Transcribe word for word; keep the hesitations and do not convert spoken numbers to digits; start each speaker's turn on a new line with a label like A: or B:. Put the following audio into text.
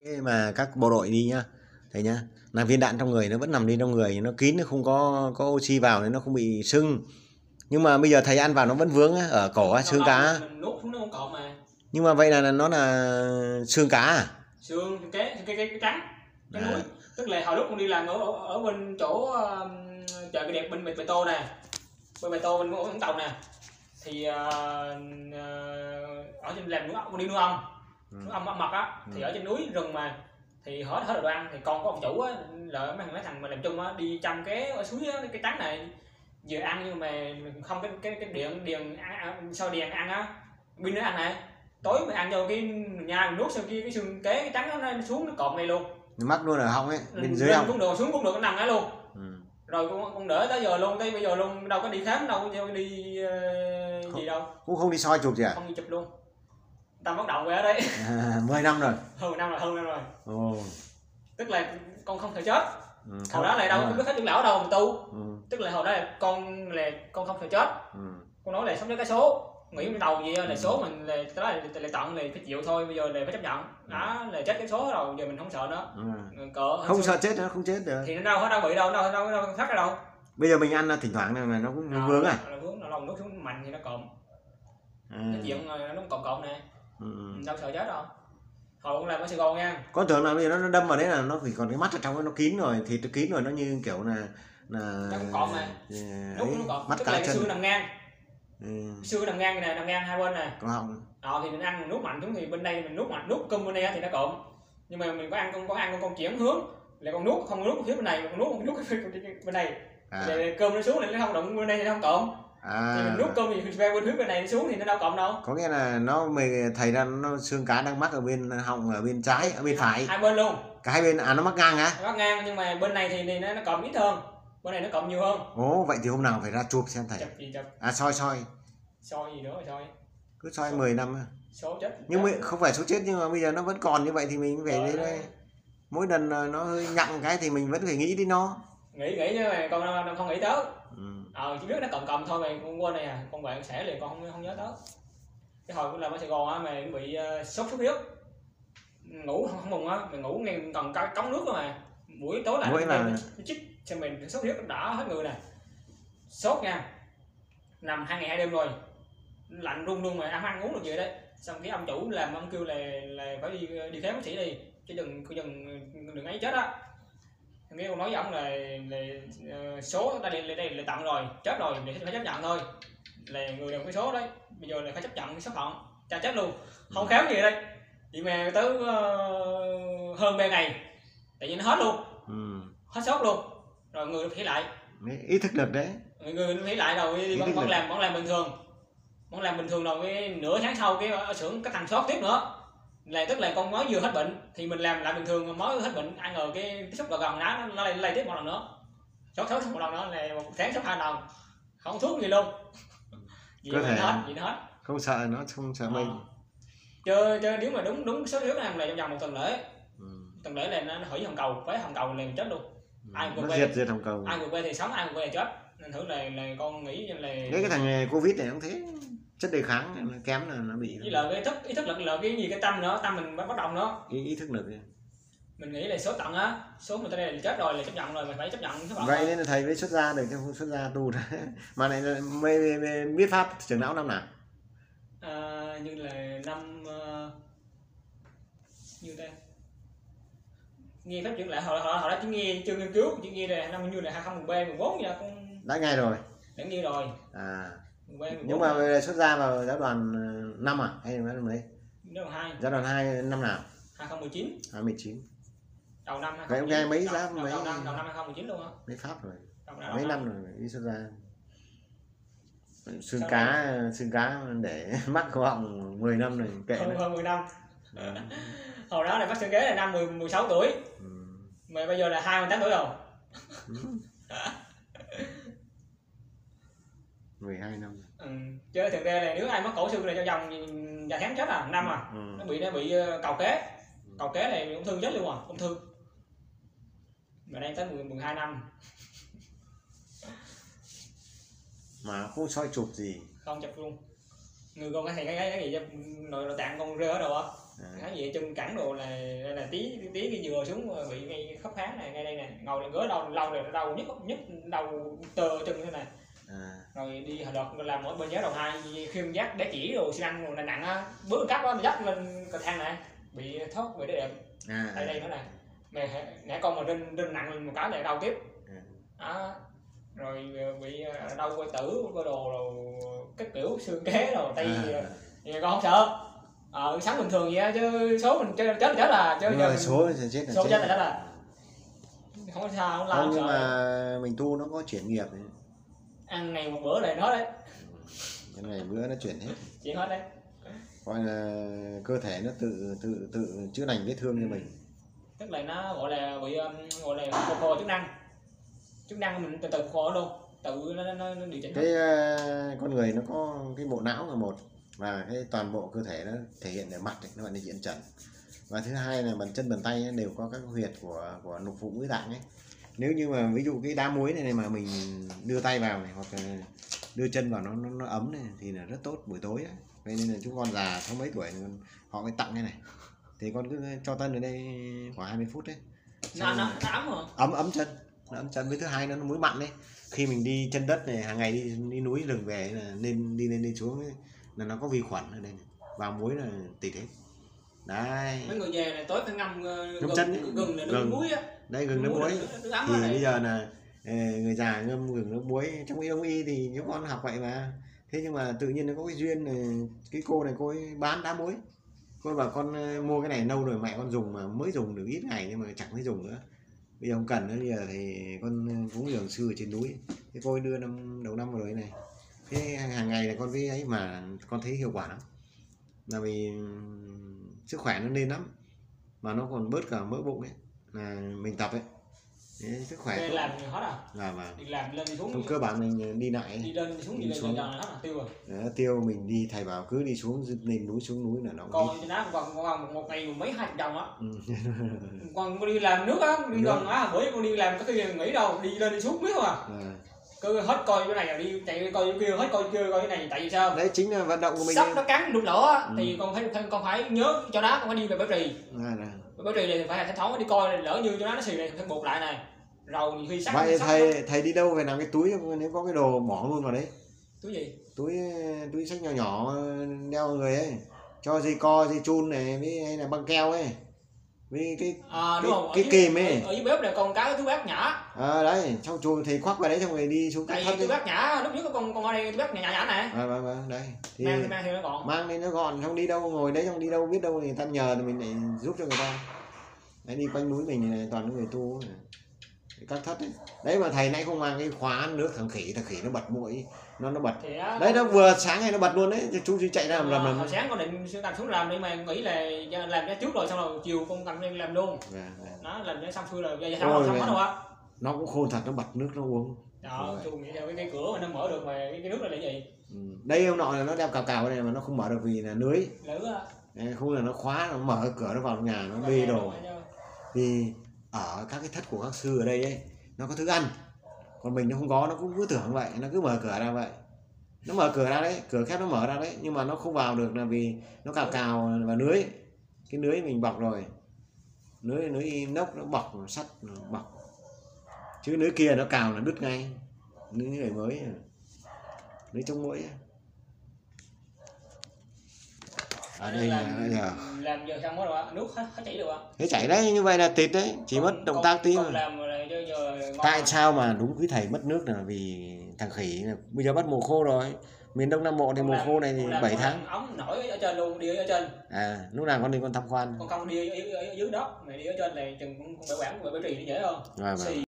A: Thế mà các bộ đội đi nhá, thầy nhá, là viên đạn trong người nó vẫn nằm đi trong người, nó kín, nó không có có oxy vào nên nó không bị sưng. Nhưng mà bây giờ thầy ăn vào nó vẫn vướng á, ở cổ á, xương cá á.
B: Mình nuốt xuống nó không cọp mà.
A: Nhưng mà vậy là nó là xương cá à?
B: Xương cái cái cái, cái, cái trắng cái
A: À.
B: núi. Tức là hồi lúc con đi làm ở ở, ở bên chỗ uh, chợ cái đẹp bên Bê Tô nè, bên Bê Tô bên Vũng Tàu nè, thì uh, uh, ở trên làm nuôi con đi nuôi ong,
A: Ừ.
B: nuôi ong mật á,
A: Ừ.
B: thì ở trên núi rừng mà, thì hết hết đồ ăn, thì con của ông chủ á, lợi mấy mấy thằng mà làm chung á, đi chăm cái ở suối á, cái trắng này vừa ăn nhưng mà không cái cái cái điện điện sau điện ăn á, pin nó ăn này, tối mình ăn vô cái nhà mình nuốt sau kia cái xương kế cái trắng nó xuống nó cộp này luôn,
A: Nó mắc luôn ở họng ấy, bên dưới
B: lên
A: họng.
B: cũng được xuống cũng được nó nằm đó luôn.
A: Ừ.
B: Rồi cũng, cũng đỡ tới giờ luôn, tới bây giờ luôn, đâu có đi khám đâu, có đi uh, gì đâu,
A: Cũng không đi soi chụp gì à?
B: không đi chụp luôn, ta bắt đầu về ở đây.
A: À, mười năm rồi.
B: Hơn năm là hơn năm rồi.
A: Ồ.
B: Tức là con không thể chết.
A: Ừ,
B: Hồi đó là đâu có hết trưởng lão đâu mà tu.
A: Ừ.
B: Tức là hồi đó là con là con không thể chết.
A: Ừ.
B: Con nói là sống với cái số, nghĩ bên đầu gì là
A: Ừ.
B: số mình là đó là, là, là tận là phải chịu thôi, bây giờ là phải chấp nhận. Đó là chết cái số rồi, giờ mình không sợ nữa.
A: Ừ.
B: Cỡ
A: Không sợ chết nữa, không chết được.
B: thì nó đâu có đâu bị đâu, đâu đâu đâu thoát ra đâu.
A: Bây giờ mình ăn là thỉnh thoảng này mà nó cũng nó vướng à?
B: Nó vướng, nó lòng nước xuống mạnh thì nó cộm.
A: À.
B: Cái chuyện nó cộm cộm nè.
A: Ừ.
B: Đâu sợ chết đâu. Hồi cũng làm ở Sài Gòn nha.
A: Có tưởng là bây giờ nó, nó đâm vào đấy là nó chỉ còn cái mắt ở trong nó kín rồi, thịt nó kín rồi, nó như kiểu là là
B: nó cũng cọp mà. Lúc nó cọp,
A: mắt
B: tức
A: cá
B: là
A: chân.
B: cái xương nằm ngang.
A: Ừ.
B: Xương nằm ngang nè, nằm ngang hai bên nè.
A: Có họng.
B: Ờ thì mình ăn mình nuốt mạnh xuống thì bên đây mình nuốt mạnh, nuốt cơm bên đây thì nó cộm. Nhưng mà mình có ăn con có ăn con con chuyển hướng là con nuốt không nuốt phía bên này mà con nuốt con nuốt cái bên này. À. Để cơm nó xuống thì nó không đụng bên đây thì nó không cộm. À. Thì mình nuốt cơm thì về bên hướng bên này nó xuống thì nó đâu cộm đâu.
A: Có nghĩa là nó mày thầy ra nó xương cá đang mắc ở bên họng, ở bên trái, ở bên phải.
B: Hai bên luôn. Cả
A: hai bên à, nó mắc ngang á?
B: Mắc ngang nhưng mà bên này thì, thì nó nó cộm ít hơn. Bên này nó cộm nhiều hơn.
A: Ồ, vậy thì hôm nào phải ra chụp xem thầy.
B: Chụp gì chụp?
A: À soi soi.
B: Soi gì nữa mà soi.
A: Cứ soi số, mười năm.
B: Số chết.
A: Nhưng mà không phải số chết nhưng mà bây giờ nó vẫn còn như vậy thì mình phải đây đây. Mỗi lần nó hơi nhặn cái thì mình vẫn phải nghĩ đến nó.
B: Nghĩ nghĩ chứ mà con nó không nghĩ tới.
A: Ừ.
B: Ờ chỉ biết nó cộm cộm thôi mà con quên này à, con bạn sẽ liền con không không nhớ tới. Cái hồi cũng làm ở Sài Gòn á mà bị uh, sốt xuất huyết, ngủ không, không mùng á, mình ngủ ngay còn cống nước mà buổi tối lại nó là... chích cho mình sốt huyết đỏ hết người nè, sốt nha, nằm hai ngày hai đêm rồi, lạnh run luôn mà ăn ăn uống được gì đấy. Xong cái ông chủ làm ông kêu là là phải đi đi khám bác sĩ đi chứ đừng đừng đừng ấy chết á. Nghe ông nói với ông là, là uh, số ta đi đây là tận rồi, chết rồi thì phải chấp nhận thôi, là người đồng cái số đấy, bây giờ là phải chấp nhận cái số phận, cha chết luôn, không khám gì đây. Vậy mà tới uh, hơn ba ngày tự nhiên nó hết luôn. Ừ. Hết sốt luôn, rồi người nó phải lại.
A: Ý thức được đấy.
B: Người nó phải lại rồi vẫn, vẫn làm vẫn làm bình thường, vẫn làm bình thường rồi cái nửa tháng sau cái ở xưởng cái thằng sốt tiếp nữa. Là tức là con mới vừa hết bệnh thì mình làm lại bình thường, mới hết bệnh ăn rồi cái tiếp xúc gần gần nó nó lây, lây tiếp một lần nữa, sốt sốt một lần nữa là một tháng sốt hai lần, không thuốc gì luôn. Gì
A: có thể
B: hết, gì hết.
A: Không sợ nó, không sợ mình.
B: Chơi chơi nếu mà đúng đúng số thiếu này là trong vòng một tuần lễ. Ừ. Tuần lễ là nó hủy hồng cầu, với hồng cầu liền chết luôn. Ừ. Ai vượt
A: diệt diệt hồng cầu.
B: Ai vượt qua thì sống, ai vượt qua thì chết. Nên thử là là con nghĩ là
A: cái cái thằng Covid này cũng thế, chất đề kháng nó kém là nó bị.
B: Với là cái thức ý thức lực là cái gì cái tâm nữa, tâm mình bắt đầu nữa.
A: Ý, ý thức lực.
B: Mình nghĩ là số tận á, số người ta đây là chết rồi là chấp nhận rồi, mình phải chấp nhận số
A: vậy nên là thầy mới xuất ra được chứ không xuất ra tu ra. Mà này mới biết pháp trưởng lão năm nào?
B: À, như là năm uh, như đây nghe pháp trưởng lại họ họ họ đã chỉ nghe chưa nghiên cứu, chỉ nghe là năm như là hai không một ba mười bốn vậy con
A: đã nghe rồi,
B: đã nghe rồi. À
A: mười ba, mười bốn. Nhưng mà về xuất ra vào giáo đoàn năm à hay là mấy?
B: Giáo đoàn hai.
A: Giáo đoàn hai năm nào?
B: hai không một chín.
A: hai không một chín.
B: Đầu năm
A: vậy ông nghe mấy giáp mấy
B: đầu năm đầu năm hai không một chín luôn á.
A: Mấy pháp rồi.
B: Đầu
A: mấy năm rồi đi xuất ra. Xương cá xương cá để mắc cổ họng mười năm rồi kệ.
B: Hơn, hơn mười năm. À. Hồi đó là mắc xương ghế là năm mười, mười sáu tuổi. Ừ. Mà bây giờ là hai mươi tám tuổi rồi.
A: Ừ. mười hai năm.
B: Ừ. Chứ thực ra là nếu ai mắc cổ xương này trong vòng vài tháng chết à, năm à. Ừ. Nó bị nó bị cầu kế. Cầu kế này ung thư chết luôn à, ung thư. Mà đang tới mười, mười hai năm.
A: Mà không soi chụp gì.
B: Không chụp luôn. Người con cái thầy cái cái gì nội nội tạng con rơi ở đâu á.
A: À.
B: Thấy vậy chân cẳng đồ là là tí tí cái dừa xuống bị ngay khớp háng này, ngay đây nè, ngồi lên gối lâu lâu rồi đau nhức nhức đầu tơ chân thế này.
A: À.
B: Rồi đi hồi đợt làm ở bên giáo đầu hai khiêng dắt để chỉ đồ xi năng rồi nặng nặng á, bước cắp đó dắt lên cầu thang này bị thoát bị đệm.
A: À.
B: Đây đây nữa nè, mẹ nãy con mà trên trên nặng lên một cái lại đau tiếp.
A: À.
B: Đó. Rồi bị đau quay tử quay đồ rồi các kiểu xương kế rồi tay
A: À.
B: thì con không sợ. Ờ sống bình thường vậy á, chứ số mình chết chết là chết là chứ
A: nhưng mà số thì chết là
B: số
A: chết,
B: chết là chết là không có sao không lo.
A: không, nhưng mà mình tu nó có chuyển nghiệp ấy.
B: Ăn ngày một bữa này nó đấy,
A: Cái ngày bữa nó chuyển hết,
B: chuyện hết đấy,
A: coi là cơ thể nó tự tự tự chữa lành vết thương cho mình.
B: tức là nó gọi là bị um, gọi là phục hồi chức năng, chức năng mình từ từ phục hồi luôn, tự nó, nó, nó điều chỉnh.
A: Cái uh, con người nó có cái bộ não là một, và cái toàn bộ cơ thể nó thể hiện ở mặt ấy, nó gọi là diện trần. Và thứ hai là bàn chân bàn tay ấy, đều có các huyệt của của lục phủ ngũ tạng ấy. Nếu như mà ví dụ cái đá muối này, này mà mình đưa tay vào này, hoặc là đưa chân vào nó nó, nó ấm này thì là rất tốt buổi tối ấy. Vậy nên là chúng con già không mấy tuổi họ mới tặng cái này, thì con cứ cho tân ở đây khoảng hai mươi phút đấy,
B: nó, nó, nó ấm rồi,
A: ấm ấm chân, nó ấm chân. Với thứ hai nó muối mặn đấy, khi mình đi chân đất này hàng ngày đi đi núi rừng về là nên đi lên đi xuống ấy, là nó có vi khuẩn ở đây này, vào muối là tịt hết đấy.
B: mấy người về này tối phải ngâm uh,
A: Ngâm chân ấy.
B: gừng, gừng là nước
A: Gừng.
B: muối á,
A: Đây gừng nước muối
B: nước ấm
A: thì
B: này.
A: bây giờ là ờ, người già ngâm gừng nước muối trong y đông y thì những con học vậy mà. Thế nhưng mà tự nhiên nó có cái duyên này, cái cô này cô ấy bán đá muối, cô ấy bảo con ờ, mua cái này lâu rồi mẹ con dùng mà mới dùng được ít ngày nhưng mà chẳng thấy dùng nữa, bây giờ không cần nữa, bây giờ thì con cúng dường sư ở trên núi. Thế cô ấy đưa năm đầu năm rồi này, thế hàng ngày là con với ấy mà con thấy hiệu quả lắm, là vì sức khỏe nó lên lắm, mà nó còn bớt cả mỡ bụng ấy, là mình tập ấy. Đấy, sức khỏe
B: Đây
A: tốt.
B: làm hết à,
A: Là mà
B: đi làm lên đi xuống,
A: trong cơ bản mình đi lại
B: đi lên đi xuống đi,
A: đi
B: lên
A: xuống.
B: đi lên hết à, tiêu rồi.
A: Đó, tiêu mình đi thầy bảo cứ đi xuống lên núi xuống núi là nó
B: Còn
A: ít.
B: cho nó còn còn một ngày mấy hai chục đồng á.
A: Ừ.
B: Còn con đi làm nước á, đi
A: Nước.
B: gần á, bữa con đi làm có cái gì nghỉ đâu, đi lên đi xuống biết không à.
A: À.
B: Cứ hết coi cái này là đi chạy coi cái kia, hết coi cái kia coi cái này, tại vì sao?
A: Đấy chính là vận động của mình.
B: Sắp nó cắn đụng lửa á,
A: Ừ.
B: thì con phải con phải nhớ cho nó, con phải đi về Bảo Trì.
A: À, là.
B: Bảo Trì này phải là thỉnh thoảng đi coi, lỡ như cho nó nó xì này phải buộc lại này. Rồi nhiều khi sắp
A: Vậy
B: sắp
A: thầy
B: nó...
A: thầy đi đâu về làm cái túi nếu có cái đồ bỏ luôn vào đấy.
B: túi gì?
A: Túi túi xách nhỏ nhỏ đeo người ấy, cho dây co dây chun này với hay là băng keo ấy, với cái
B: À,
A: cái,
B: đúng không?
A: cái
B: Ở
A: kìm
B: dưới,
A: ấy.
B: ở, ở dưới bếp này còn cái túi bát nhã.
A: À đấy, trong chùa thầy khoác vào đấy xong rồi đi xuống
B: Tại
A: thất
B: vì túi bát nhã lúc trước có con con ở đây túi bát nhã nhã này.
A: À vâng vâng đấy. Thì
B: Mang thì mang thì nó còn.
A: mang lên nó gọn, không đi đâu ngồi đấy, không đi đâu biết đâu thì ta nhờ thì mình lại giúp cho người ta. Đấy, đi quanh núi mình này toàn những người tu này. Các thất ấy. Đấy mà thầy nãy không mang cái khóa nước thằng khỉ, thằng khỉ nó bật mũi, nó nó bật.
B: Thì đó,
A: Đấy nó vừa sáng ngày nó bật luôn đấy, chú chú chạy ra làm
B: à,
A: làm.
B: hồi sáng con định xuống cầm xuống làm đi mà nghĩ là làm ra trước rồi xong rồi chiều con cầm lên làm luôn.
A: Dạ, dạ.
B: Nó làm cho xong xuôi là giờ xong xong hết rồi á.
A: Nó cũng khôn thật, nó bật nước nó uống.
B: Đó, chú nghĩ theo cái, cái cửa mà nó mở được mà cái, cái nước này là gì?
A: Ừ. Đây ông nọ là nó đeo cào cào này mà nó không mở được vì là lưới.
B: Lửa á.
A: Đấy, không là nó khóa, nó mở cửa nó vào trong nhà nó bê đồ. Thì ở các cái thất của các sư ở đây ấy, nó có thức ăn, còn mình nó không có, nó cũng cứ tưởng vậy, nó cứ mở cửa ra vậy, nó mở cửa ra đấy, cửa khép nó mở ra đấy, nhưng mà nó không vào được là vì nó cào cào vào lưới, cái lưới mình bọc rồi, lưới lưới inox nó bọc sắt nó bọc, chứ lưới kia nó cào là đứt ngay, lưới này mới, lưới chống muỗi. Ở đây là bây giờ
B: làm giờ xong hết rồi á, nước hết, hết chảy được á.
A: thế chảy đấy, như vậy là tịt đấy, chỉ mất động tác tí mà.
B: Làm rồi giờ, giờ
A: Tại sao mà đúng quý thầy mất nước là vì thằng khỉ là bây giờ bắt mùa khô rồi, miền Đông Nam Bộ thì mùa khô này thì bảy tháng.
B: Ống nổi ở trên luôn, đi ở trên.
A: À lúc nào con đi con tham quan.
B: Con không đi ở, ở, ở dưới đó, mày đi ở trên này chừng con bể quản bể trì nó dễ hơn.
A: Rồi, rồi.